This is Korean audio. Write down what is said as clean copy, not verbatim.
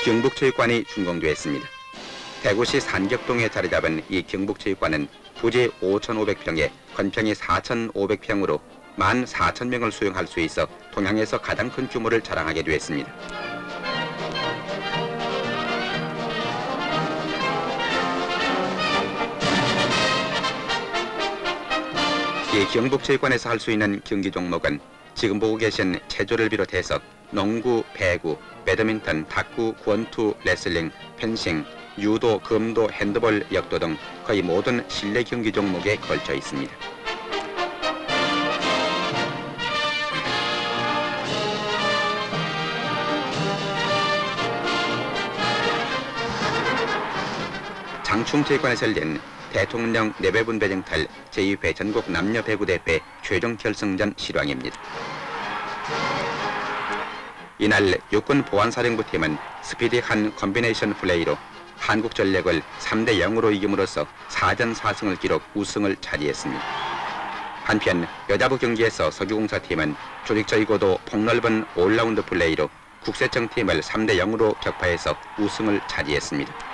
경북체육관이 준공되었습니다. 대구시 산격동에 자리 잡은 이 경북체육관은 부지 5,500평에 건평이 4,500평으로 14,000명을 수용할 수 있어 동양에서 가장 큰 규모를 자랑하게 되었습니다. 이 경북체육관에서 할 수 있는 경기 종목은 지금 보고 계신 체조를 비롯해서 농구, 배구, 배드민턴, 탁구, 권투, 레슬링, 펜싱, 유도, 검도, 핸드볼, 역도 등 거의 모든 실내 경기 종목에 걸쳐 있습니다. 장충체육관에서 열린 대통령 내배분 배정탈 제2회 전국 남녀 배구 대회 최종 결승전 실황입니다. 이날 육군 보안사령부팀은 스피디한 콤비네이션 플레이로 한국전력을 3대 0으로 이김으로써 4전 4승을 기록 우승을 차지했습니다. 한편 여자부 경기에서 석유공사팀은 조직적이고도 폭넓은 올라운드 플레이로 국세청팀을 3대 0으로 격파해서 우승을 차지했습니다.